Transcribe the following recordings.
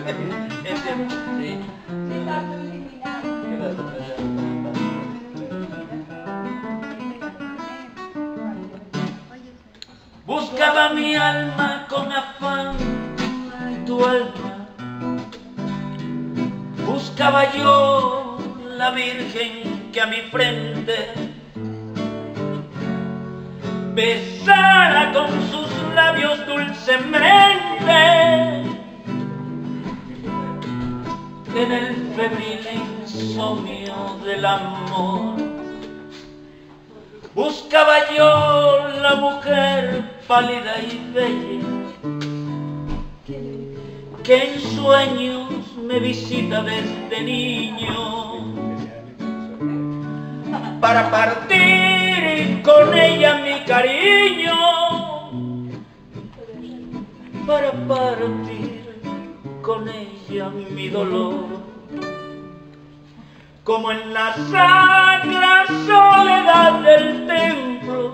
Buscaba mi alma con afán, tu alma. Buscaba yo la Virgen que a mi frente besara con sus labios dulcemente en el febril insomnio del amor. Buscaba yo la mujer pálida y bella que en sueños me visita desde niño, para partir con ella mi cariño, para partir con ella mi dolor. Como en la sacra soledad del templo,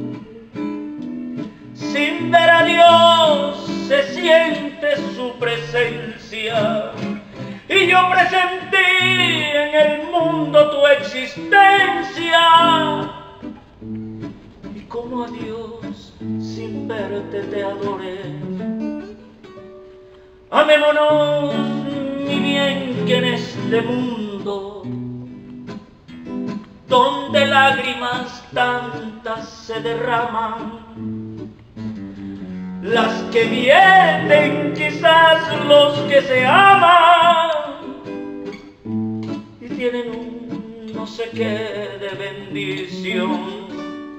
sin ver a Dios se siente su presencia, y yo presentí en el mundo tu existencia, y como a Dios sin verte te adoré. Amémonos, mi bien, que en este mundo, donde lágrimas tantas se derraman, las que vierten quizás los que se aman y tienen un no sé qué de bendición.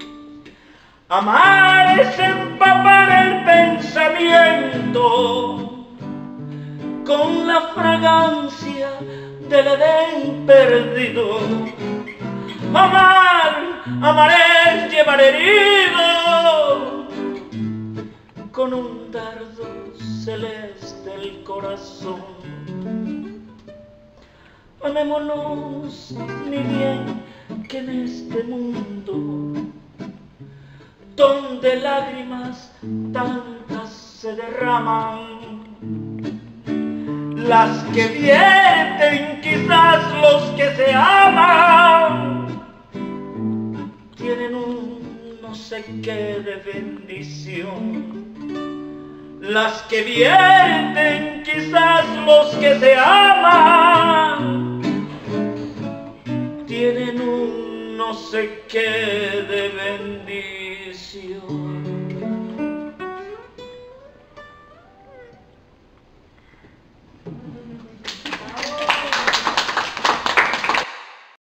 Amar es empapar el pensamiento con la fragancia del Edén perdido. Amar es llevar herido con un dardo celeste el corazón. Amémonos, mi bien, que en este mundo, donde lágrimas tantas se derraman, las que vierten quizás los que se aman, tienen un no sé qué de bendición. Las que vierten quizás los que se aman, tienen un no sé qué de bendición.